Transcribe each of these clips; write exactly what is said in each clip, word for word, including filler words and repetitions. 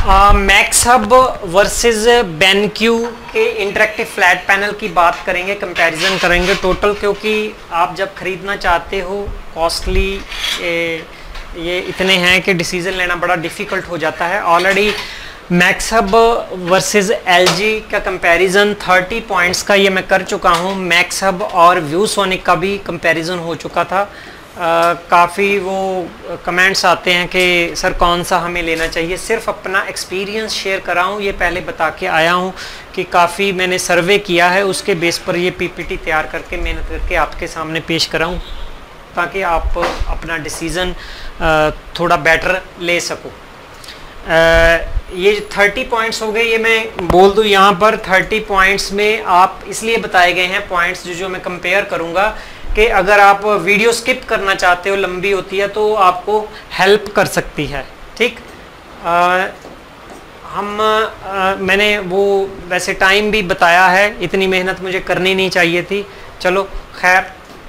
Max hub versus BenQ के interactive flat panel की बात करेंगे, कंपैरिजन करेंगे टोटल, क्योंकि आप जब ख़रीदना चाहते हो कॉस्टली ये इतने हैं कि डिसीज़न लेना बड़ा डिफ़िकल्ट हो जाता है। Already Maxhub versus LG का कंपैरिजन तीस पॉइंट्स का ये मैं कर चुका हूँ। मैक्स हब और व्यूसोनिक का भी कंपैरिजन हो चुका था। काफ़ी वो कमेंट्स आते हैं कि सर कौन सा हमें लेना चाहिए। सिर्फ अपना एक्सपीरियंस शेयर कर रहा हूँ, ये पहले बता के आया हूँ कि काफ़ी मैंने सर्वे किया है, उसके बेस पर ये पीपीटी तैयार करके मेहनत करके आपके सामने पेश कराऊँ ताकि आप अपना डिसीज़न थोड़ा बेटर ले सको। ये तीस पॉइंट्स हो गए, ये मैं बोल दूँ यहाँ पर तीस पॉइंट्स में आप इसलिए बताए गए हैं पॉइंट्स जो जो मैं कंपेयर करूँगा कि अगर आप वीडियो स्किप करना चाहते हो, लंबी होती है तो आपको हेल्प कर सकती है। ठीक, आ, हम आ, मैंने वो वैसे टाइम भी बताया है, इतनी मेहनत मुझे करनी नहीं चाहिए थी। चलो खैर,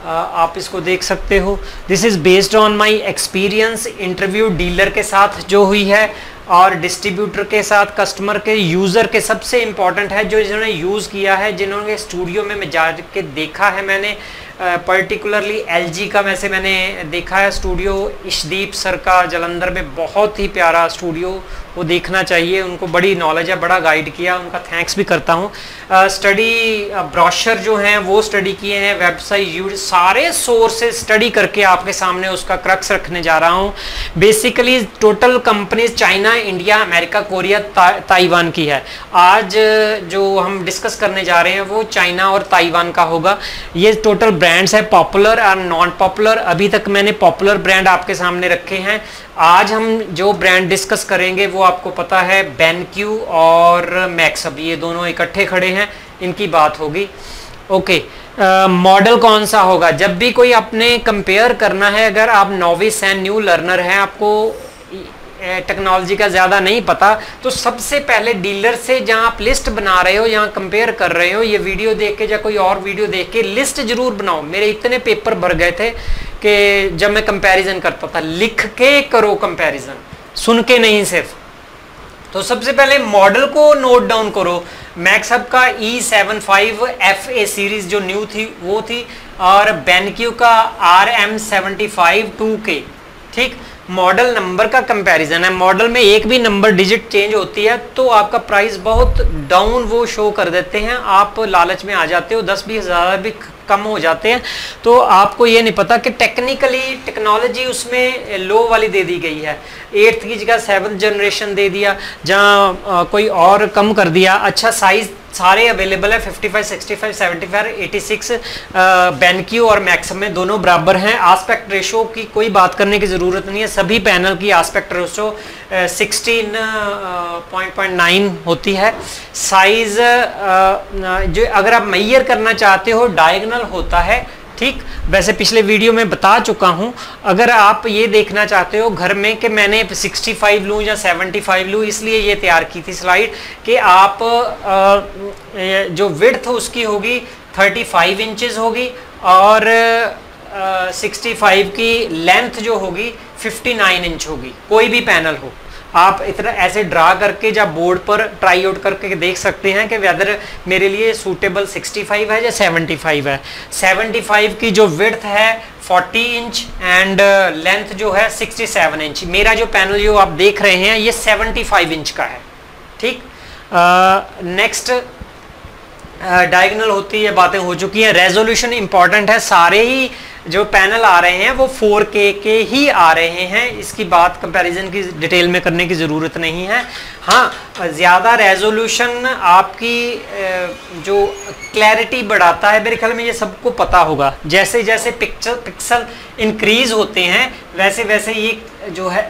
आप इसको देख सकते हो। This is based on my experience. Interview dealer के साथ जो हुई है और डिस्ट्रीब्यूटर के साथ, कस्टमर के, यूज़र के, सबसे इम्पॉर्टेंट है जो जिन्होंने यूज़ किया है, जिन्होंने स्टूडियो में मैं जा के देखा है। मैंने पर्टिकुलरली uh, एलजी का वैसे मैंने देखा है स्टूडियो, इशदीप सर का जलंधर में बहुत ही प्यारा स्टूडियो, वो देखना चाहिए। उनको बड़ी नॉलेज है, बड़ा गाइड किया, उनका थैंक्स भी करता हूँ। स्टडी ब्रोशर जो हैं वो स्टडी किए हैं, वेबसाइट यूज, सारे सोर्सेज स्टडी करके आपके सामने उसका क्रक्स रखने जा रहा हूँ। Basically total companies China, India, America, Korea, ता, ताइवान की है। आज जो हम डिस्कस करने जा रहे हैं वो चाइना और ताइवान का होगा। ये टोटल ब्रांड्स है, पॉपुलर और नॉन पॉपुलर। अभी तक मैंने पॉपुलर ब्रांड आपके सामने रखे हैं। आज हम जो ब्रांड डिस्कस करेंगे वो आपको पता है बेनक्यू और मैक्स हब, ये दोनों इकट्ठे खड़े हैं, इनकी बात होगी। ओके, मॉडल कौन सा होगा? जब भी कोई अपने कंपेयर करना है, अगर आप नोविस हैं, न्यू लर्नर हैं, आपको टेक्नोलॉजी का ज़्यादा नहीं पता, तो सबसे पहले डीलर से जहाँ आप लिस्ट बना रहे हो, यहाँ कंपेयर कर रहे हो, ये वीडियो देख के या कोई और वीडियो देख के लिस्ट जरूर बनाओ। मेरे इतने पेपर भर गए थे कि जब मैं कंपैरिजन करता था, लिख के करो कंपैरिजन, सुन के नहीं सिर्फ। तो सबसे पहले मॉडल को नोट डाउन करो। मैक्स हब का E seven five F A series जो न्यू थी वो थी, और बेनक्यू का R M seventy five two K. ठीक, मॉडल नंबर का कंपैरिजन है। मॉडल में एक भी नंबर डिजिट चेंज होती है तो आपका प्राइस बहुत डाउन वो शो कर देते हैं, आप लालच में आ जाते हो, दस बीस हज़ार भी कम हो जाते हैं। तो आपको ये नहीं पता कि टेक्निकली टेक्नोलॉजी उसमें लो वाली दे दी गई है, एट्थ की जगह सेवन्थ जनरेशन दे दिया, जहाँ कोई और कम कर दिया। अच्छा, साइज सारे अवेलेबल है, fifty five, sixty five, seventy five, eighty six. BenQ और मैक्स में दोनों बराबर हैं। आस्पेक्ट रेशो की कोई बात करने की ज़रूरत नहीं है, सभी पैनल की aspect ratio sixteen point nine होती है। साइज जो अगर आप मेजर करना चाहते हो डायगोनल होता है। ठीक, वैसे पिछले वीडियो में बता चुका हूं। अगर आप ये देखना चाहते हो घर में कि मैंने सिक्सटी फाइव लूँ या सेवेंटी फाइव लूँ, इसलिए ये तैयार की थी स्लाइड कि आप आ, जो विड्थ उसकी होगी थर्टी फाइव इंचेस होगी और सिक्सटी फाइव की लेंथ जो होगी फिफ्टी नाइन इंच होगी। कोई भी पैनल हो, आप इतना ऐसे ड्रा करके जब बोर्ड पर ट्राई आउट करके देख सकते हैं कि वेदर मेरे लिए सूटेबल सिक्सटी फाइव है या सेवेंटी फाइव है। सेवेंटी फाइव की जो विड्थ है फोर्टी इंच एंड लेंथ जो है सिक्सटी सेवन इंच। मेरा जो पैनल जो आप देख रहे हैं ये सेवेंटी फाइव इंच का है। ठीक, नेक्स्ट डायगोनल होती है, बातें हो चुकी हैं। रेजोल्यूशन इंपॉर्टेंट है, सारे ही जो पैनल आ रहे हैं वो फोर के के ही आ रहे हैं, इसकी बात कंपैरिजन की डिटेल में करने की ज़रूरत नहीं है। हाँ, ज़्यादा रेजोल्यूशन आपकी जो क्लैरिटी बढ़ाता है, मेरे ख्याल में ये सबको पता होगा। जैसे जैसे पिक्चर पिक्सल इंक्रीज होते हैं वैसे वैसे ये जो है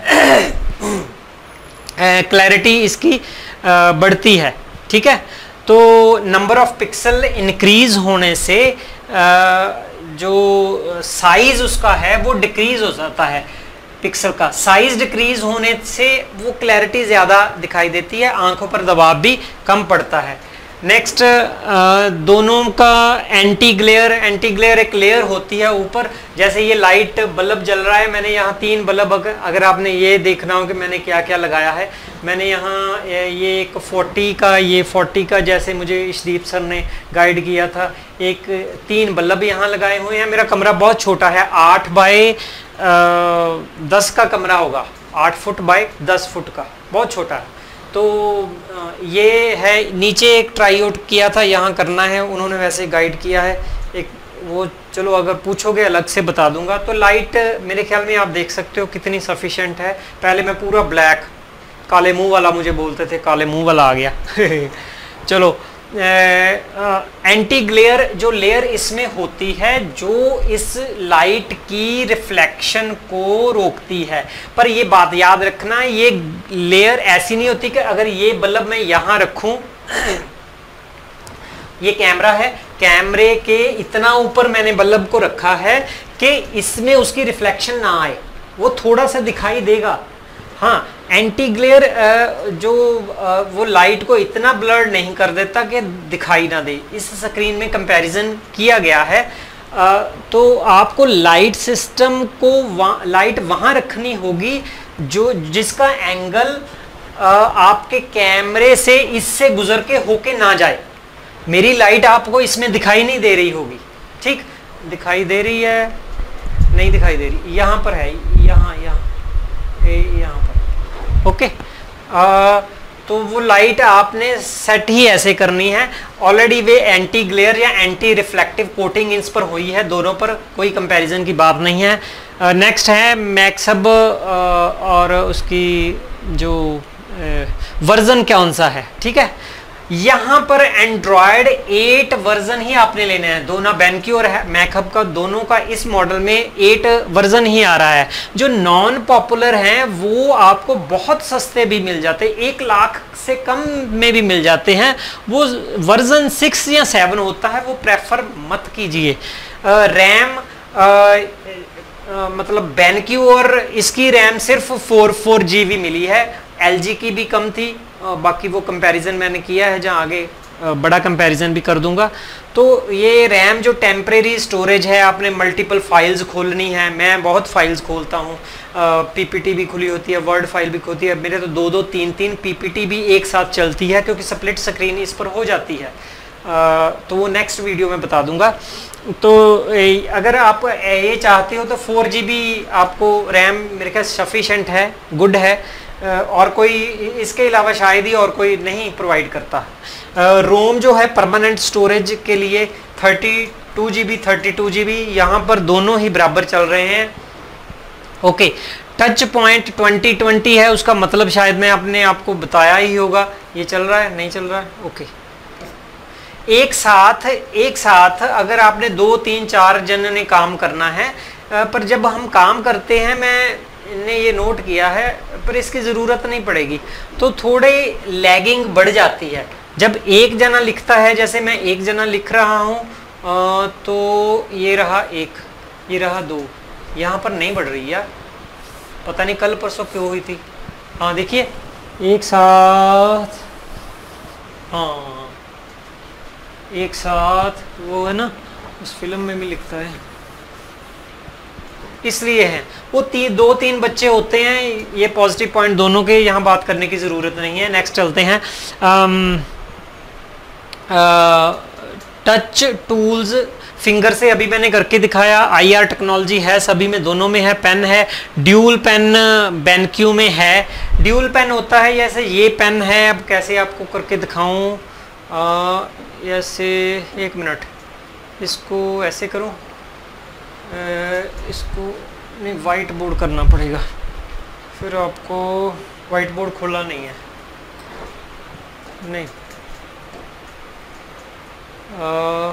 क्लैरिटी इसकी बढ़ती है। ठीक है, तो नंबर ऑफ पिक्सल इंक्रीज होने से जो साइज उसका है वो डिक्रीज हो जाता है। पिक्सल का साइज डिक्रीज होने से वो क्लैरिटी ज़्यादा दिखाई देती है, आंखों पर दबाव भी कम पड़ता है। नेक्स्ट दोनों का एंटी ग्लेयर, एंटी ग्लेयर एक लेयर होती है ऊपर, जैसे ये लाइट बल्ब जल रहा है, मैंने यहाँ तीन बल्ब, अगर, अगर आपने ये देखना हो कि मैंने क्या क्या लगाया है, मैंने यहाँ ये एक चालीस का, ये चालीस का जैसे मुझे इशदीप सर ने गाइड किया था, एक तीन बल्ब यहाँ लगाए हुए हैं। मेरा कमरा बहुत छोटा है, आठ बाय दस का कमरा होगा, आठ फुट बाय दस फुट का, बहुत छोटा है। तो ये है, नीचे एक ट्राई आउट किया था, यहाँ करना है, उन्होंने वैसे गाइड किया है एक वो, चलो अगर पूछोगे अलग से बता दूंगा। तो लाइट मेरे ख्याल में आप देख सकते हो कितनी सफिशिएंट है। पहले मैं पूरा ब्लैक, काले मुंह वाला मुझे बोलते थे, काले मुंह वाला आ गया चलो, एंटी ग्लेयर जो लेयर इसमें होती है जो इस लाइट की रिफ्लेक्शन को रोकती है। पर ये बात याद रखना, ये लेयर ऐसी नहीं होती कि अगर ये बल्ब मैं यहाँ रखूं ये कैमरा है, कैमरे के इतना ऊपर मैंने बल्ब को रखा है कि इसमें उसकी रिफ्लेक्शन ना आए, वो थोड़ा सा दिखाई देगा। हाँ, एंटी ग्लेयर जो वो लाइट को इतना ब्लर नहीं कर देता कि दिखाई ना दे। इस स्क्रीन में कंपैरिजन किया गया है। तो आपको लाइट सिस्टम को वहाँ लाइट वहाँ रखनी होगी जो जिसका एंगल आपके कैमरे से इससे गुजर के होके ना जाए। मेरी लाइट आपको इसमें दिखाई नहीं दे रही होगी, ठीक, दिखाई दे रही है, नहीं दिखाई दे रही, यहाँ पर है, यहाँ यहाँ यहाँ पर, ओके। आ, तो वो लाइट आपने सेट ही ऐसे करनी है। ऑलरेडी वे एंटी ग्लेयर या एंटी रिफ्लेक्टिव कोटिंग इस पर हुई है, दोनों पर कोई कंपैरिजन की बात नहीं है। नेक्स्ट uh, है मैक्सहब uh, और उसकी जो वर्जन uh, कौन सा है, ठीक है। यहाँ पर एंड्रॉयड एट वर्जन ही आपने लेने हैं, दोनों बेनक्यू और मैकहब का, दोनों का इस मॉडल में एट वर्जन ही आ रहा है। जो नॉन पॉपुलर हैं वो आपको बहुत सस्ते भी मिल जाते हैं, एक लाख से कम में भी मिल जाते हैं। वो वर्जन सिक्स या सेवन होता है, वो प्रेफर मत कीजिए। रैम मतलब बेनक्यू और इसकी रैम सिर्फ फोर फोर जी बी मिली है, एलजी की भी कम थी। बाकी वो कंपैरिजन मैंने किया है, जहाँ आगे बड़ा कंपैरिजन भी कर दूंगा। तो ये रैम जो टेम्परेरी स्टोरेज है, आपने मल्टीपल फाइल्स खोलनी है, मैं बहुत फाइल्स खोलता हूँ, पीपीटी भी खुली होती है, वर्ड फाइल भी होती है, मेरे तो दो दो तीन तीन पीपीटी भी एक साथ चलती है क्योंकि स्प्लिट स्क्रीन इस पर हो जाती है। आ, तो वो नेक्स्ट वीडियो में बता दूंगा। तो अगर आप ये चाहते हो तो फोर जी बी आपको रैम मेरे ख्याल सफिशेंट है, गुड है, और कोई इसके अलावा शायद ही और कोई नहीं प्रोवाइड करता। रोम जो है परमानेंट स्टोरेज के लिए thirty two G B thirty two G B, यहाँ पर दोनों ही बराबर चल रहे हैं, okay. Touch point twenty twenty है, उसका मतलब शायद मैं अपने आपको बताया ही होगा। ये चल रहा है, नहीं चल रहा है, ओके। एक साथ एक साथ अगर आपने दो तीन चार जन ने काम करना है, पर जब हम काम करते हैं, मैं ने ये नोट किया है, पर इसकी ज़रूरत नहीं पड़ेगी, तो थोड़े लैगिंग बढ़ जाती है। जब एक जना लिखता है, जैसे मैं एक जना लिख रहा हूँ, तो ये रहा एक, ये रहा दो, यहाँ पर नहीं बढ़ रही यार, पता नहीं कल परसों क्यों हुई थी। हाँ देखिए, एक साथ, हाँ एक साथ, वो है ना उस फिल्म में भी लिखता है, इसलिए है वो ती, दो तीन बच्चे होते हैं। ये पॉजिटिव पॉइंट दोनों के, यहाँ बात करने की ज़रूरत नहीं है। नेक्स्ट चलते हैं। आम, आ, टच टूल्स फिंगर से अभी मैंने करके दिखाया, आईआर टेक्नोलॉजी है सभी में, दोनों में है। पेन है, ड्यूल पेन बेनक्यू में है। ड्यूल पेन होता है जैसे ये पेन है, अब कैसे आपको करके दिखाऊं, ऐसे, एक मिनट, इसको ऐसे करूं, इसको नहीं, वाइट बोर्ड करना पड़ेगा, फिर आपको वाइट बोर्ड खोला नहीं है, नहीं आ,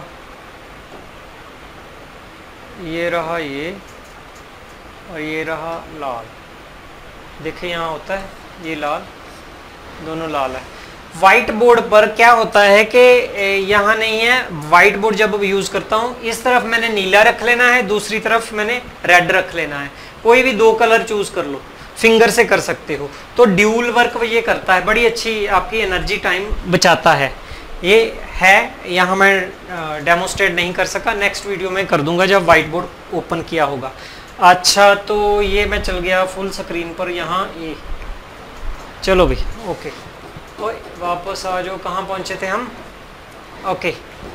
ये रहा ये, और ये रहा लाल, देखिए यहाँ होता है ये लाल, दोनों लाल है। वाइट बोर्ड पर क्या होता है कि यहाँ नहीं है, वाइट बोर्ड जब यूज करता हूँ, इस तरफ मैंने नीला रख लेना है, दूसरी तरफ मैंने रेड रख लेना है, कोई भी दो कलर चूज कर लो, फिंगर से कर सकते हो। तो ड्यूल वर्क ये करता है, बड़ी अच्छी आपकी एनर्जी टाइम बचाता है। ये है, यहाँ मैं डेमोस्ट्रेट नहीं कर सका, नेक्स्ट वीडियो में कर दूंगा जब वाइट बोर्ड ओपन किया होगा। अच्छा, तो ये मैं चल गया फुल स्क्रीन पर, यहाँ ये चलो भाई, ओके ओए वापस आ जाओ, कहाँ पहुँचे थे हम? ओके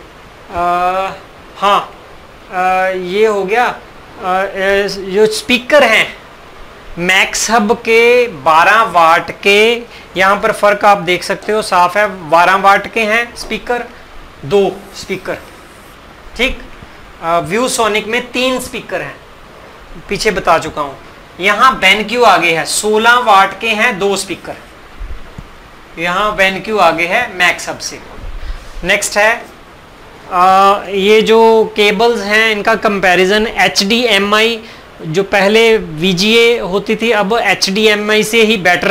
आ, हाँ आ, ये हो गया। आ, जो स्पीकर हैं मैक्स हब के बारह वाट के, यहाँ पर फ़र्क आप देख सकते हो साफ है, बारह वाट के हैं स्पीकर, दो स्पीकर, ठीक। व्यू सोनिक में तीन स्पीकर हैं, पीछे बता चुका हूँ। यहाँ बेनक्यू आगे है, सोलह वाट के हैं दो स्पीकर, यहाँ बेनक्यू आगे है मैक्स हब से। नेक्स्ट है आ, ये जो केबल्स हैं इनका comparison H D M I, जो पहले वी जी ए होती थी अब एच डी एम आई से ही बेटर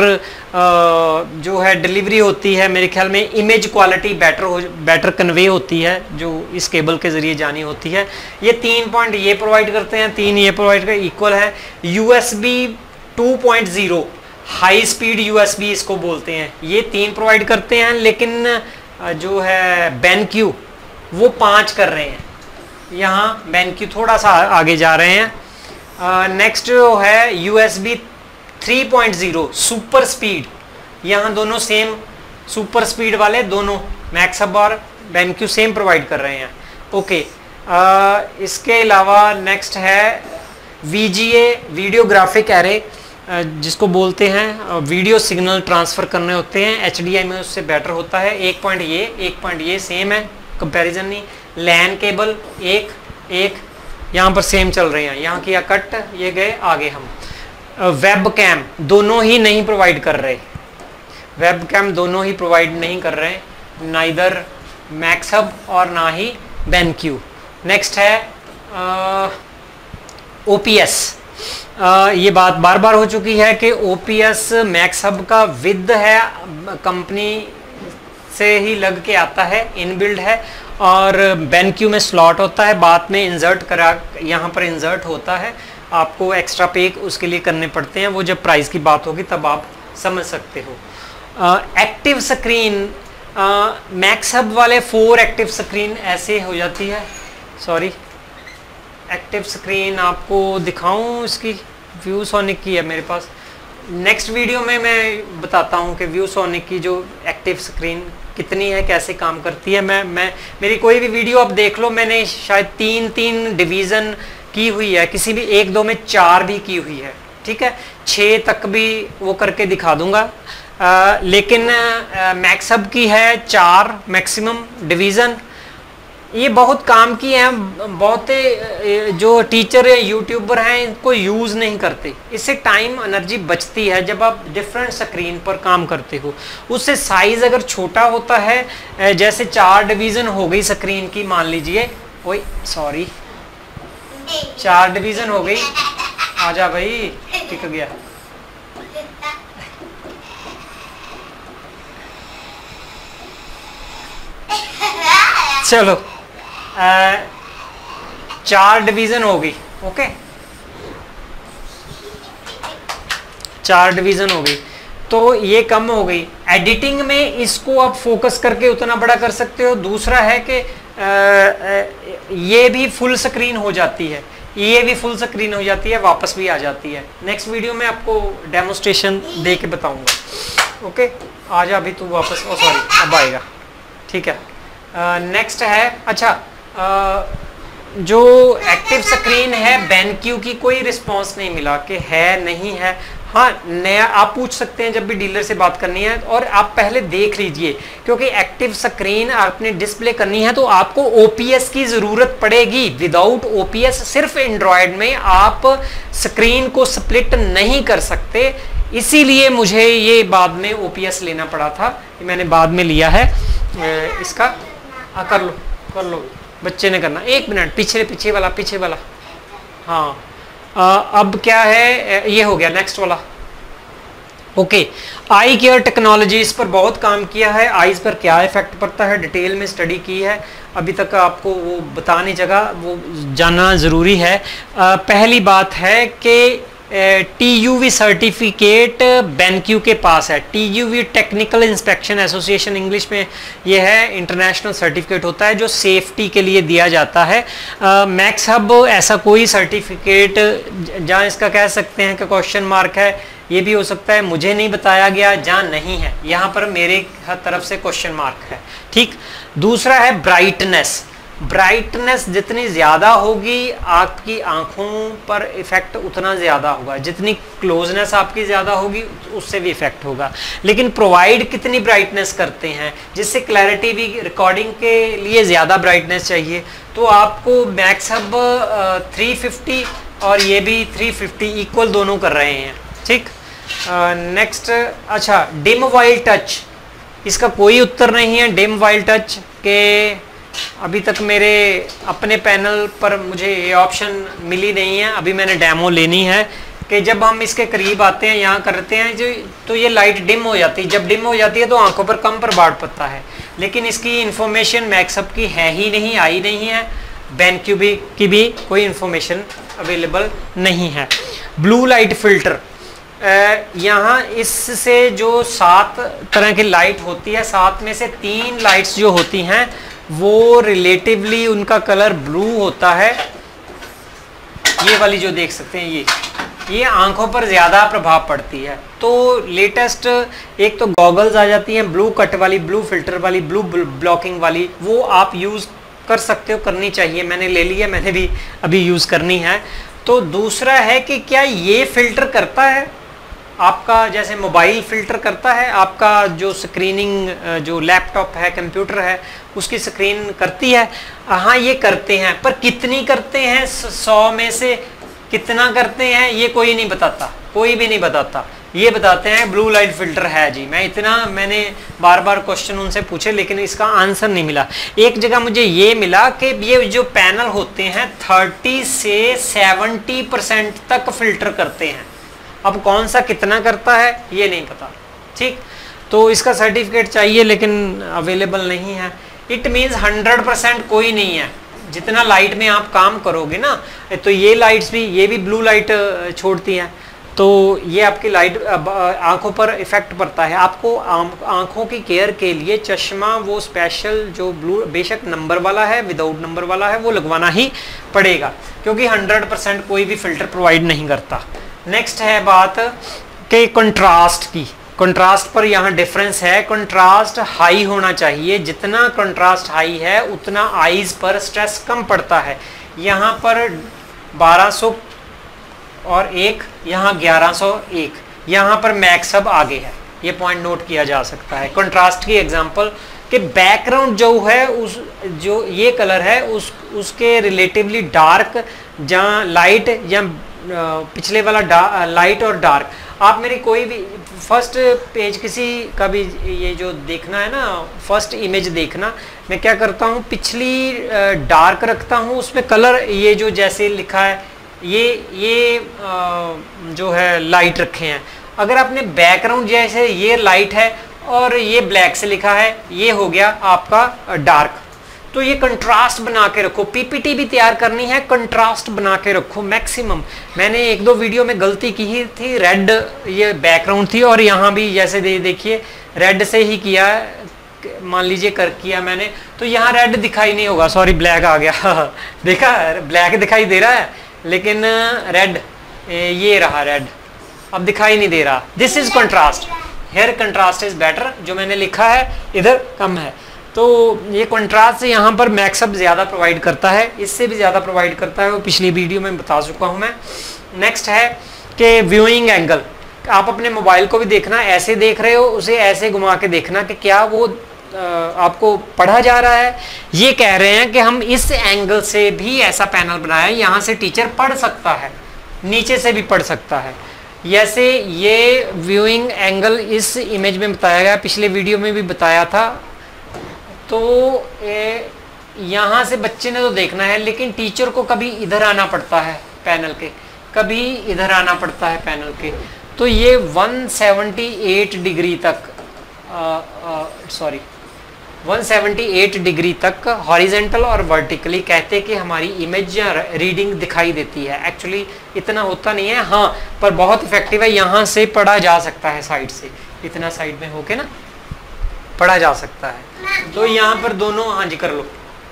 जो है डिलीवरी होती है, मेरे ख्याल में इमेज क्वालिटी बेटर हो बेटर कन्वे होती है जो इस केबल के ज़रिए जानी होती है। ये तीन पॉइंट ये प्रोवाइड करते हैं, तीन ये प्रोवाइड कर इक्वल है। U S B two point zero high speed U S B इसको बोलते हैं, ये तीन प्रोवाइड करते हैं, लेकिन जो है बेनक्यू वो पाँच कर रहे हैं, यहाँ बेनक्यू थोड़ा सा आगे जा रहे हैं। नेक्स्ट uh, जो है U S B three point zero super speed, यहाँ दोनों सेम सुपर स्पीड वाले दोनों मैक्स हब और बेनक्यू सेम प्रोवाइड कर रहे हैं। Okay okay. uh, इसके अलावा नेक्स्ट है V G A video graphic array, जिसको बोलते हैं वीडियो सिग्नल ट्रांसफ़र करने होते हैं, एच डी आई में उससे बेटर होता है। एक पॉइंट ये एक पॉइंट ये सेम है, कंपैरिजन नहीं। लैन केबल एक एक यहाँ पर सेम चल रहे हैं, यहाँ किया कट, ये गए आगे हम। वेब कैम दोनों ही नहीं प्रोवाइड कर रहे, वेब कैम दोनों ही प्रोवाइड नहीं कर रहे, नाइदर मैक्स हब और ना ही बेनक्यू। नेक्स्ट है ओ पी एस, ये बात बार बार हो चुकी है कि O P S Maxhub का विद है, कंपनी से ही लग के आता है, इनबिल्ड है, और बेनक्यू में स्लॉट होता है, बाद में इंसर्ट करा, यहाँ पर इंसर्ट होता है, आपको एक्स्ट्रा पे उसके लिए करने पड़ते हैं, वो जब प्राइस की बात होगी तब आप समझ सकते हो। एक्टिव स्क्रीन मैक्स हब वाले फोर एक्टिव स्क्रीन ऐसे हो जाती है, सॉरी एक्टिव स्क्रीन आपको दिखाऊं, इसकी व्यू सोनिक की है मेरे पास, नेक्स्ट वीडियो में मैं बताता हूं कि व्यू सोनिक की जो एक्टिव स्क्रीन कितनी है, कैसे काम करती है। मैं मैं मेरी कोई भी वीडियो आप देख लो, मैंने शायद तीन तीन डिवीज़न की हुई है, किसी भी एक दो में चार भी की हुई है, ठीक है, छः तक भी वो करके दिखा दूंगा। आ, लेकिन मैक्स हब की है चार मैक्सिमम डिवीज़न, ये बहुत काम की है, बहुत जो टीचर है यूट्यूबर हैं इनको यूज़ नहीं करते, इससे टाइम एनर्जी बचती है जब आप डिफरेंट स्क्रीन पर काम करते हो। उससे साइज़ अगर छोटा होता है, जैसे चार डिवीज़न हो गई स्क्रीन की, मान लीजिए, ओए सॉरी चार डिवीज़न हो गई, आजा भाई, टिक गया, चलो आ, चार डिवीज़न हो गई, ओके चार डिवीज़न हो गई, तो ये कम हो गई। एडिटिंग में इसको आप फोकस करके उतना बड़ा कर सकते हो। दूसरा है कि ये भी फुल स्क्रीन हो जाती है, ये भी फुल स्क्रीन हो जाती है, वापस भी आ जाती है। नेक्स्ट वीडियो में आपको डेमोस्ट्रेशन दे के बताऊंगा, ओके। आ जा अभी तू वापस, ओ सॉरी अब आएगा, ठीक है। नेक्स्ट uh, है, अच्छा uh, जो एक्टिव स्क्रीन है बेनक्यू की कोई रिस्पांस नहीं मिला कि है नहीं है। हाँ, नया आप पूछ सकते हैं जब भी डीलर से बात करनी है, और आप पहले देख लीजिए, क्योंकि एक्टिव स्क्रीन आपने डिस्प्ले करनी है तो आपको ओ पी एस की ज़रूरत पड़ेगी। विदाउट ओ पी एस सिर्फ एंड्रॉयड में आप स्क्रीन को स्प्लिट नहीं कर सकते, इसीलिए मुझे ये बाद में ओ पी एस लेना पड़ा था, मैंने बाद में लिया है इसका। आ, कर लो कर लो, बच्चे ने करना, एक मिनट, पीछे पीछे वाला पीछे वाला, हाँ। आ, अब क्या है, ये हो गया नेक्स्ट वाला, ओके। आई केयर टेक्नोलॉजी, इस पर बहुत काम किया है, आईज पर क्या इफेक्ट पड़ता है डिटेल में स्टडी की है, अभी तक आपको वो बताने जगह वो जानना ज़रूरी है। आ, पहली बात है कि T U V certificate BenQ के पास है। T U V technical inspection association, English में ये है, इंटरनेशनल सर्टिफिकेट होता है जो सेफ्टी के लिए दिया जाता है। मैक्स हब ऐसा कोई सर्टिफिकेट जहाँ इसका कह सकते हैं कि क्वेश्चन मार्क है, ये भी हो सकता है मुझे नहीं बताया गया, जहाँ नहीं है यहाँ पर मेरे तरफ से क्वेश्चन मार्क है। ठीक, दूसरा है ब्राइटनेस। ब्राइटनेस जितनी ज़्यादा होगी आपकी आंखों पर इफ़ेक्ट उतना ज़्यादा होगा, जितनी क्लोजनेस आपकी ज़्यादा होगी उससे भी इफ़ेक्ट होगा। लेकिन प्रोवाइड कितनी ब्राइटनेस करते हैं, जिससे क्लैरिटी भी, रिकॉर्डिंग के लिए ज़्यादा ब्राइटनेस चाहिए, तो आपको मैक्स हब थ्री फिफ्टी और ये भी थ्री फिफ्टी इक्वल दोनों कर रहे हैं। ठीक, नेक्स्ट, अच्छा डिम वाइल टच, इसका कोई उत्तर नहीं है। डिम वाइल टच के अभी तक मेरे अपने पैनल पर मुझे ये ऑप्शन मिली नहीं है, अभी मैंने डेमो लेनी है कि जब हम इसके करीब आते हैं, यहाँ करते हैं जो, तो ये लाइट डिम हो जाती है। जब डिम हो जाती है तो आंखों पर कम प्रभाव पड़ता है, लेकिन इसकी इन्फॉर्मेशन मैक्स हब की है ही नहीं, आई नहीं है। बेनक्यू भी की भी कोई इन्फॉर्मेशन अवेलेबल नहीं है। ब्लू लाइट फिल्टर, यहाँ इससे जो सात तरह की लाइट होती है, सात में से तीन लाइट्स जो होती हैं वो रिलेटिवली उनका कलर ब्लू होता है। ये वाली जो देख सकते हैं, ये ये आंखों पर ज़्यादा प्रभाव पड़ती है। तो लेटेस्ट एक तो गॉगल्स आ जाती हैं ब्लू कट वाली, ब्लू फिल्टर वाली, ब्लू ब्लॉकिंग वाली, वो आप यूज़ कर सकते हो, करनी चाहिए। मैंने ले लिया, मैंने भी अभी यूज़ करनी है। तो दूसरा है कि क्या ये फिल्टर करता है आपका, जैसे मोबाइल फ़िल्टर करता है, आपका जो स्क्रीनिंग, जो लैपटॉप है, कंप्यूटर है, उसकी स्क्रीन करती है। हाँ, ये करते हैं, पर कितनी करते हैं, सौ में से कितना करते हैं ये कोई नहीं बताता, कोई भी नहीं बताता। ये बताते हैं ब्लू लाइट फिल्टर है जी। मैं इतना मैंने बार बार क्वेश्चन उनसे पूछे, लेकिन इसका आंसर नहीं मिला। एक जगह मुझे ये मिला कि ये जो पैनल होते हैं तीस से सत्तर परसेंट तक फिल्टर करते हैं। अब कौन सा कितना करता है ये नहीं पता। ठीक, तो इसका सर्टिफिकेट चाहिए लेकिन अवेलेबल नहीं है। इट मीन्स हंड्रेड परसेंट कोई नहीं है। जितना लाइट में आप काम करोगे ना, तो ये लाइट्स भी, ये भी ब्लू लाइट छोड़ती हैं, तो ये आपकी लाइट आंखों पर इफेक्ट पड़ता है। आपको आंखों की केयर के लिए चश्मा वो स्पेशल जो ब्लू, बेशक नंबर वाला है, विदाउट नंबर वाला है, वो लगवाना ही पड़ेगा, क्योंकि हंड्रेड परसेंट कोई भी फिल्टर प्रोवाइड नहीं करता। नेक्स्ट है बात कि कंट्रास्ट की। कंट्रास्ट पर यहाँ डिफरेंस है। कंट्रास्ट हाई होना चाहिए, जितना कंट्रास्ट हाई है उतना आईज पर स्ट्रेस कम पड़ता है। यहाँ पर बारह सौ और एक, यहाँ ग्यारह सौ एक, यहाँ पर मैक्स हब आगे है। ये पॉइंट नोट किया जा सकता है। कंट्रास्ट की एग्जांपल कि बैकग्राउंड जो है, उस जो ये कलर है उस उसके रिलेटिवली डार्क, जहाँ लाइट या पिछले वाला लाइट और डार्क, आप मेरी कोई भी फर्स्ट पेज किसी का भी ये जो देखना है ना, फर्स्ट इमेज देखना, मैं क्या करता हूँ, पिछली डार्क रखता हूँ, उसमें कलर ये जो जैसे लिखा है, ये ये जो है लाइट रखे हैं। अगर आपने बैकग्राउंड जैसे ये लाइट है और ये ब्लैक से लिखा है, ये हो गया आपका डार्क। तो ये कंट्रास्ट बना के रखो। पीपीटी भी तैयार करनी है, कंट्रास्ट बना के रखो मैक्सिमम। मैंने एक दो वीडियो में गलती की ही थी, रेड ये बैकग्राउंड थी और यहाँ भी जैसे दे, देखिए रेड से ही किया, मान लीजिए कर किया मैंने, तो यहाँ रेड दिखाई नहीं होगा, सॉरी ब्लैक आ गया देखा, ब्लैक दिखाई दे रहा है लेकिन रेड, ये रहा रेड, अब दिखाई नहीं दे रहा। This is contrast, here contrast is better. जो मैंने लिखा है इधर कम है, तो ये कंट्रास्ट से यहाँ पर मैक्स हब ज़्यादा प्रोवाइड करता है, इससे भी ज़्यादा प्रोवाइड करता है, वो पिछली वीडियो में बता चुका हूँ मैं। नेक्स्ट है कि व्यूइंग एंगल। आप अपने मोबाइल को भी देखना, ऐसे देख रहे हो उसे ऐसे घुमा के देखना कि क्या वो आपको पढ़ा जा रहा है। ये कह रहे हैं कि हम इस एंगल से भी ऐसा पैनल बनाया है, यहाँ से टीचर पढ़ सकता है, नीचे से भी पढ़ सकता है। जैसे ये व्यूइंग एंगल इस इमेज में बताया गया, पिछले वीडियो में भी बताया था। तो यहाँ से बच्चे ने तो देखना है, लेकिन टीचर को कभी इधर आना पड़ता है पैनल के, कभी इधर आना पड़ता है पैनल के। तो ये एक सौ अठहत्तर डिग्री तक, सॉरी एक सौ अठहत्तर डिग्री तक हॉरिजेंटल और वर्टिकली कहते हैं कि हमारी इमेज या रीडिंग दिखाई देती है। एक्चुअली इतना होता नहीं है, हाँ, पर बहुत इफेक्टिव है। यहाँ से पढ़ा जा सकता है, साइड से इतना साइड में होके ना पढ़ा जा सकता है। तो यहाँ पर दोनों, हाँ जी कर लो,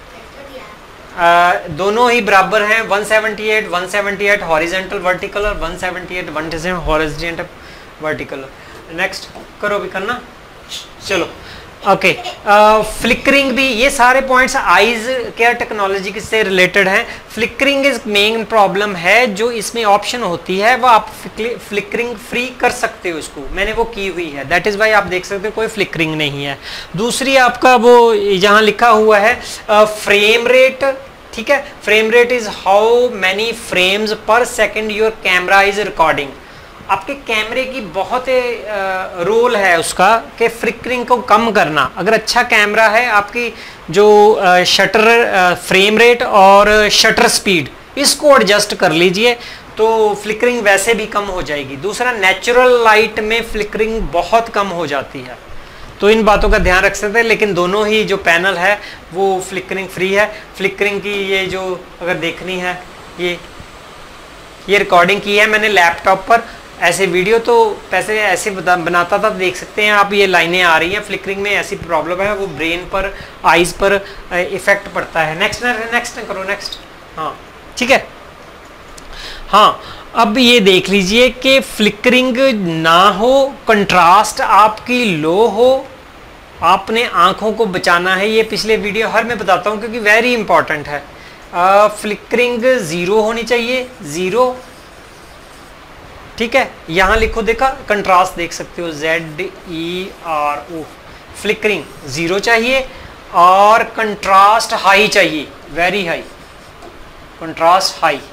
आ, दोनों ही बराबर हैं। एक सौ अठहत्तर एक सौ अठहत्तर हॉरिजेंटल वर्टिकल और एक सौ अठहत्तर हॉरिजेंटल वर्टिकल। नेक्स्ट करो भी करना, चलो ओके। फ्लिकरिंग भी, ये सारे पॉइंट्स आईज केयर टेक्नोलॉजी से रिलेटेड हैं। फ्लिकरिंग इज मेन प्रॉब्लम है, जो इसमें ऑप्शन होती है वो आप फ्लिकरिंग फ्री कर सकते हो, इसको मैंने वो की हुई है, दैट इज वाई आप देख सकते हो कोई फ्लिकरिंग नहीं है। दूसरी आपका वो यहाँ लिखा हुआ है फ्रेम रेट, ठीक है। Frame rate is how many frames per second your camera is recording. आपके कैमरे की बहुत रोल है उसका कि फ्लिकरिंग को कम करना। अगर अच्छा कैमरा है, आपकी जो शटर फ्रेम रेट और शटर स्पीड इसको एडजस्ट कर लीजिए तो फ्लिकरिंग वैसे भी कम हो जाएगी। दूसरा, नेचुरल लाइट में फ्लिकरिंग बहुत कम हो जाती है, तो इन बातों का ध्यान रख सकते हैं। लेकिन दोनों ही जो पैनल है वो फ्लिकरिंग फ्री है। फ्लिकरिंग की ये जो अगर देखनी है, ये ये रिकॉर्डिंग की है मैंने लैपटॉप पर, ऐसे वीडियो तो पैसे ऐसे बनाता था, देख सकते हैं आप, ये लाइनें आ रही हैं। फ्लिकरिंग में ऐसी प्रॉब्लम है, वो ब्रेन पर, आइज पर इफेक्ट पड़ता है। नेक्स्ट नेक्स्ट करो, नेक्स्ट, हाँ ठीक है। हाँ, अब ये देख लीजिए कि फ्लिकरिंग ना हो, कंट्रास्ट आपकी लो हो, आपने आंखों को बचाना है। ये पिछले वीडियो हर मैं बताता हूँ क्योंकि वेरी इंपॉर्टेंट है। फ्लिकरिंग ज़ीरो होनी चाहिए, ज़ीरो, ठीक है। यहाँ लिखो, देखा कंट्रास्ट देख सकते हो, Z E R O, flickering zero चाहिए और कंट्रास्ट हाई चाहिए, वेरी हाई, कंट्रास्ट हाई।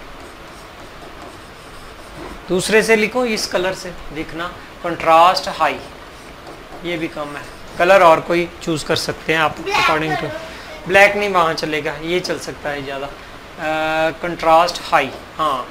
दूसरे से लिखो, इस कलर से देखना, कंट्रास्ट हाई, ये भी कम है। कलर और कोई चूज कर सकते हैं आप अकॉर्डिंग टू, ब्लैक नहीं, वहाँ चलेगा, ये चल सकता है ज़्यादा। कंट्रास्ट हाई, हाँ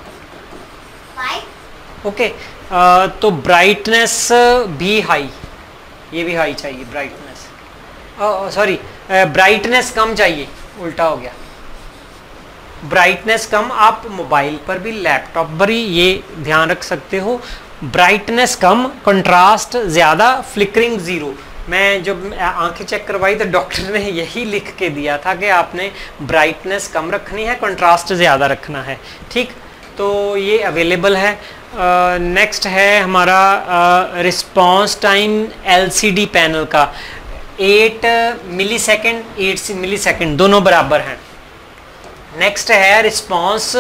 ओके। तो ब्राइटनेस भी हाई, ये भी हाई चाहिए ब्राइटनेस, सॉरी ब्राइटनेस कम चाहिए, उल्टा हो गया। ब्राइटनेस कम, आप मोबाइल पर भी लैपटॉप पर ही ये ध्यान रख सकते हो। ब्राइटनेस कम, कंट्रास्ट ज़्यादा, फ्लिकरिंग ज़ीरो। मैं जब आंखें चेक करवाई तो डॉक्टर ने यही लिख के दिया था कि आपने ब्राइटनेस कम रखनी है, कंट्रास्ट ज़्यादा रखना है, ठीक। तो ये अवेलेबल है। नेक्स्ट uh, है हमारा रिस्पॉन्स टाइम एलसीडी पैनल का, eight millisecond, eight millisecond दोनों बराबर हैं। नेक्स्ट है रिस्पॉन्स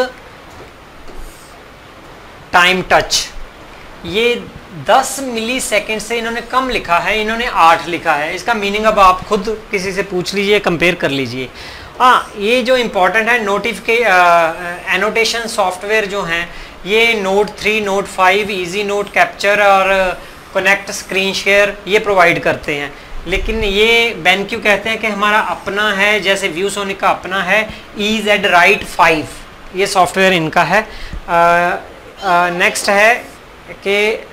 टाइम टच, ये दस मिली सेकेंड से इन्होंने कम लिखा है, इन्होंने आठ लिखा है। इसका मीनिंग अब आप खुद किसी से पूछ लीजिए, कंपेयर कर लीजिए। हाँ, ये जो इम्पोर्टेंट है, नोटिफिके एनोटेशन सॉफ्टवेयर जो हैं, ये note three, note five, easy note capture और कनेक्ट स्क्रीन शेयर ये प्रोवाइड करते हैं। लेकिन ये बेनक्यू कहते हैं कि हमारा अपना है, जैसे व्यू सोनिक का अपना है, ई जेड राइट फाइव, ये सॉफ्टवेयर इनका है। नेक्स्ट है कि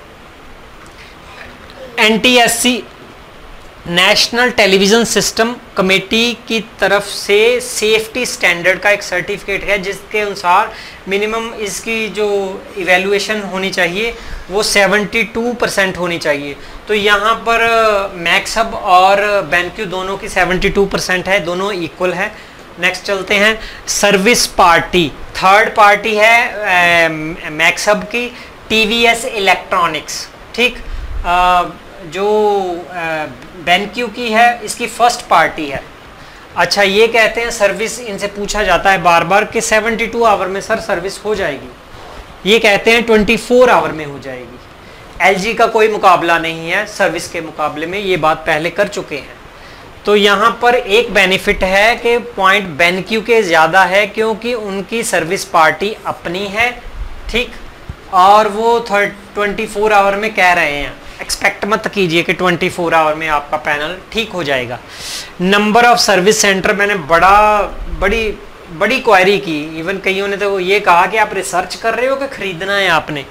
N T S C national television system committee की तरफ से सेफ्टी स्टैंडर्ड का एक सर्टिफिकेट है, जिसके अनुसार मिनिमम इसकी जो इवैल्यूएशन होनी चाहिए वो बहत्तर परसेंट होनी चाहिए। तो यहाँ पर मैक्स हब और बेनक्यू दोनों की बहत्तर परसेंट है, दोनों इक्वल है। नेक्स्ट चलते हैं, सर्विस पार्टी, थर्ड पार्टी है मैक्स हब की, टीवीएस इलेक्ट्रॉनिक्स, ठीक। जो बेनक्यू की है इसकी फर्स्ट पार्टी है। अच्छा, ये कहते हैं सर्विस, इनसे पूछा जाता है बार बार कि बहत्तर आवर में सर सर्विस हो जाएगी, ये कहते हैं चौबीस आवर में हो जाएगी। एलजी का कोई मुकाबला नहीं है सर्विस के मुकाबले में, ये बात पहले कर चुके हैं। तो यहाँ पर एक बेनिफिट है कि पॉइंट बेनक्यू के ज़्यादा है, क्योंकि उनकी सर्विस पार्टी अपनी है, ठीक, और वो ट्वेंटी फोर आवर में कह रहे हैं। एक्सपेक्ट मत कीजिए कि चौबीस आवर में आपका पैनल ठीक हो जाएगा। नंबर ऑफ सर्विस सेंटर, मैंने बड़ा बड़ी बड़ी क्वेरी की, इवन कईयों ने तो ये कहा कि आप रिसर्च कर रहे हो कि ख़रीदना है आपने।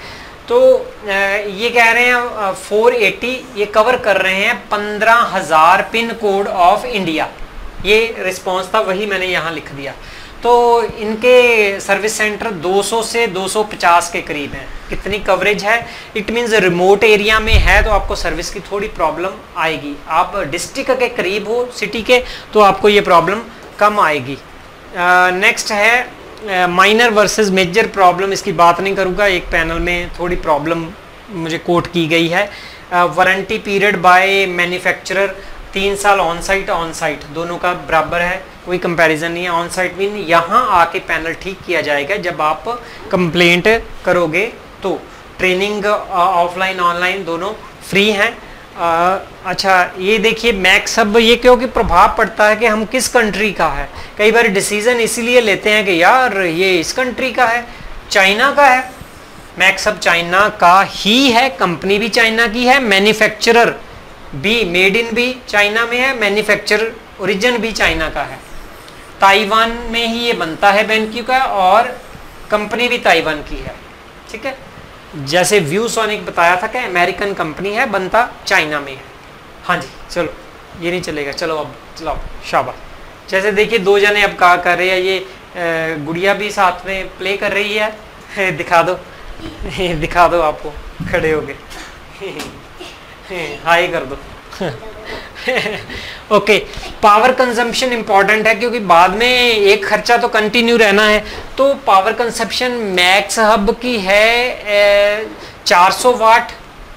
तो ये कह रहे हैं फोर एटी, ये कवर कर रहे हैं पंद्रह हजार पिन कोड ऑफ इंडिया। ये रिस्पांस था, वही मैंने यहाँ लिख दिया। तो इनके सर्विस सेंटर दो सौ से दो सौ पचास के करीब हैं। कितनी कवरेज है? इट मीन्स रिमोट एरिया में है तो आपको सर्विस की थोड़ी प्रॉब्लम आएगी। आप डिस्ट्रिक्ट के करीब हो सिटी के तो आपको ये प्रॉब्लम कम आएगी। नेक्स्ट uh, है माइनर वर्सेस मेजर प्रॉब्लम। इसकी बात नहीं करूँगा, एक पैनल में थोड़ी प्रॉब्लम मुझे कोट की गई है। वारंटी पीरियड बाय मैन्युफैक्चरर तीन साल ऑन साइट ऑन साइट दोनों का बराबर है, कोई कंपैरिजन नहीं है। ऑन साइट भी नहीं, यहाँ आके पैनल ठीक किया जाएगा जब आप कंप्लेंट करोगे। तो ट्रेनिंग ऑफलाइन ऑनलाइन दोनों फ्री हैं। आ, अच्छा ये देखिए मैक्स हब, ये क्योंकि प्रभाव पड़ता है कि हम किस कंट्री का है। कई बार डिसीजन इसीलिए लेते हैं कि यार ये इस कंट्री का है, चाइना का है। मैक्स हब चाइना का ही है, कंपनी भी चाइना की है, मैन्युफैक्चरर भी मेड इन भी चाइना में है, मैन्युफैक्चर ओरिजिन भी चाइना का है। ताइवान में ही ये बनता है बेनक्यू का, और कंपनी भी ताइवान की है। ठीक है, जैसे व्यूसोनिक बताया था कि अमेरिकन कंपनी है, बनता चाइना में है। हाँ जी चलो, ये नहीं चलेगा, चलो अब चलाओ शाबाश। जैसे देखिए दो जने अब कहा कर रहे हैं, ये गुड़िया भी साथ में प्ले कर रही है। दिखा दो दिखा दो आपको खड़े हो गए। हाई कर दो। ओके, पावर कंजम्पशन इंपॉर्टेंट है क्योंकि बाद में एक खर्चा तो कंटिन्यू रहना है। तो पावर कंजम्पशन मैक्स हब की है चार सौ वाट,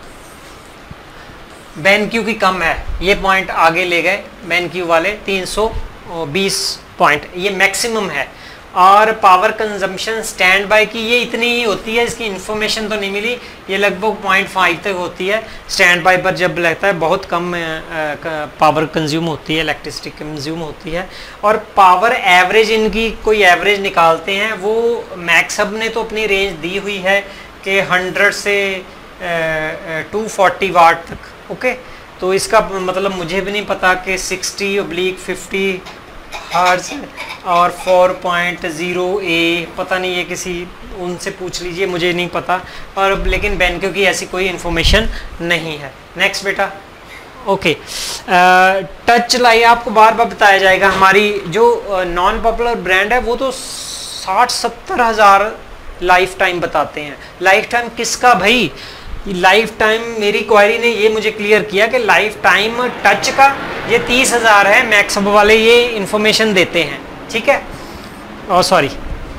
बेनक्यू की कम है। ये पॉइंट आगे ले गए बेनक्यू वाले, तीन सौ बीस पॉइंट ये मैक्सिमम है। और पावर कंजम्पशन स्टैंड बाय की ये इतनी ही होती है, इसकी इन्फॉर्मेशन तो नहीं मिली, ये लगभग पॉइंट फाइव तक होती है। स्टैंड बाय पर जब लगता है बहुत कम पावर कंज्यूम होती है, इलेक्ट्रिसिटी कंज्यूम होती है। और पावर एवरेज इनकी कोई एवरेज निकालते हैं, वो मैक्स हब ने तो अपनी रेंज दी हुई है कि हंड्रेड से टू फोर्टी वाट तक। ओके, तो इसका मतलब मुझे भी नहीं पता कि सिक्सटी ओब्लिक फिफ्टी हर्ट्ज और फोर पॉइंट ज़ीरो ए, पता नहीं, ये किसी उनसे पूछ लीजिए, मुझे नहीं पता। और लेकिन बेनक्यू की ऐसी कोई इन्फॉर्मेशन नहीं है। नेक्स्ट बेटा। ओके, टच लाइट आपको बार बार बताया जाएगा। हमारी जो नॉन पॉपुलर ब्रांड है वो तो साठ सत्तर हज़ार लाइफ टाइम बताते हैं। लाइफ टाइम किसका भाई? लाइफ टाइम मेरी क्वारी ने ये मुझे क्लियर किया कि लाइफ टाइम टच का ये तीस हज़ार है, मैक्स हब वाले ये इन्फॉर्मेशन देते हैं। ठीक है, और सॉरी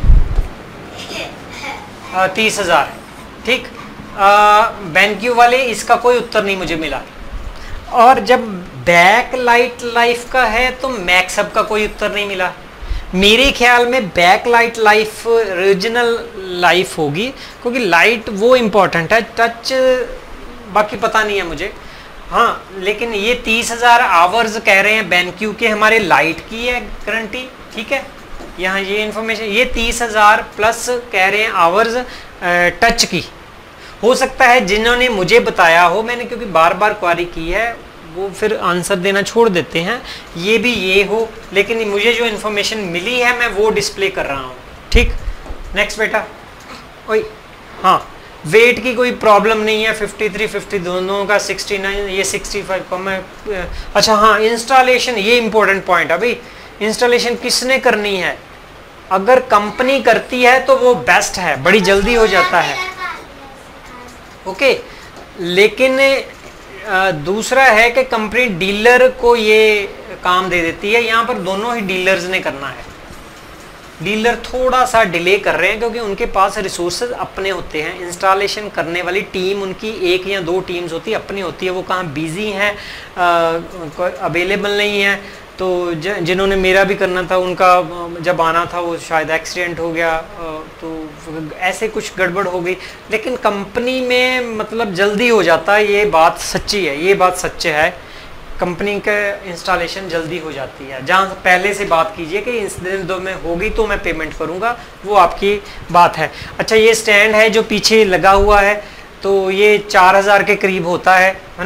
तीस हज़ार ठीक। बेनक्यू वाले इसका कोई उत्तर नहीं मुझे मिला। और जब बैक लाइट लाइफ का है तो मैक्स हब का कोई उत्तर नहीं मिला। मेरे ख्याल में back light life original life होगी, क्योंकि लाइट वो इम्पोर्टेंट है, टच बाकी पता नहीं है मुझे। हाँ, लेकिन ये तीस हज़ार आवर्स कह रहे हैं बेनक्यू के, हमारे लाइट की है गारंटी। ठीक है, यहाँ ये इन्फॉर्मेशन, ये तीस हज़ार प्लस कह रहे हैं आवर्स टच की। हो सकता है जिन्होंने मुझे बताया हो, मैंने क्योंकि बार बार क्वारी की है, वो फिर आंसर देना छोड़ देते हैं, ये भी ये हो, लेकिन मुझे जो इन्फॉर्मेशन मिली है मैं वो डिस्प्ले कर रहा हूँ। ठीक, नेक्स्ट बेटा। ओए हाँ, वेट की कोई प्रॉब्लम नहीं है, फिफ्टी थ्री फिफ्टी दोनों का, सिक्सटी नाइन ये सिक्सटी फाइव कम है। अच्छा हाँ, इंस्टॉलेशन, ये इंपॉर्टेंट पॉइंट है भाई। इंस्टॉलेशन किसने करनी है? अगर कंपनी करती है तो वो बेस्ट है, बड़ी जल्दी हो जाता है। ओके, लेकिन आ, दूसरा है कि कंपनी डीलर को ये काम दे देती है। यहाँ पर दोनों ही डीलर्स ने करना है। डीलर थोड़ा सा डिले कर रहे हैं क्योंकि उनके पास रिसोर्सेज अपने होते हैं। इंस्टॉलेशन करने वाली टीम उनकी एक या दो टीम्स होती है, अपनी होती है, वो कहाँ बिजी हैं, अवेलेबल नहीं है। तो जिन्होंने मेरा भी करना था, उनका जब आना था वो शायद एक्सीडेंट हो गया, तो ऐसे कुछ गड़बड़ हो गई। लेकिन कंपनी में मतलब जल्दी हो जाता है, ये बात सच्ची है, ये बात सच है। कंपनी का इंस्टॉलेशन जल्दी हो जाती है। जहाँ पहले से बात कीजिए कि इस दिन दो में होगी तो मैं पेमेंट करूँगा, वो आपकी बात है। अच्छा, ये स्टैंड है जो पीछे लगा हुआ है, तो ये चार हज़ार के करीब होता है, है ना।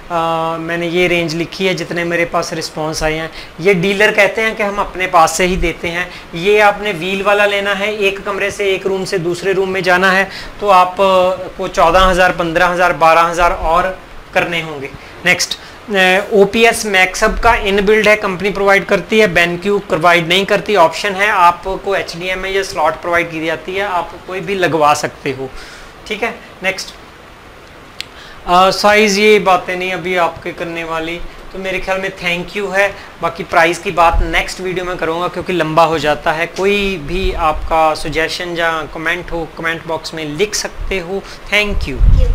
आ, मैंने ये रेंज लिखी है जितने मेरे पास रिस्पांस आए हैं। ये डीलर कहते हैं कि हम अपने पास से ही देते हैं। ये आपने व्हील वाला लेना है, एक कमरे से एक रूम से दूसरे रूम में जाना है तो आप को चौदह हज़ार पंद्रह हज़ार बारह हज़ार और करने होंगे। Next, O P S MaxHub का इनबिल्ड है, कंपनी प्रोवाइड करती है, बेनक्यू प्रोवाइड नहीं करती, ऑप्शन है। आपको एच डी एम आई या स्लॉट प्रोवाइड की जाती है, आप कोई भी लगवा सकते हो, ठीक है। नेक्स्ट, साइज़ ये बातें नहीं अभी आपके करने वाली, तो मेरे ख्याल में थैंक यू है। बाकी प्राइस की बात नेक्स्ट वीडियो में करूँगा क्योंकि लंबा हो जाता है। कोई भी आपका सजेशन या कमेंट हो कमेंट बॉक्स में लिख सकते हो। Thank you.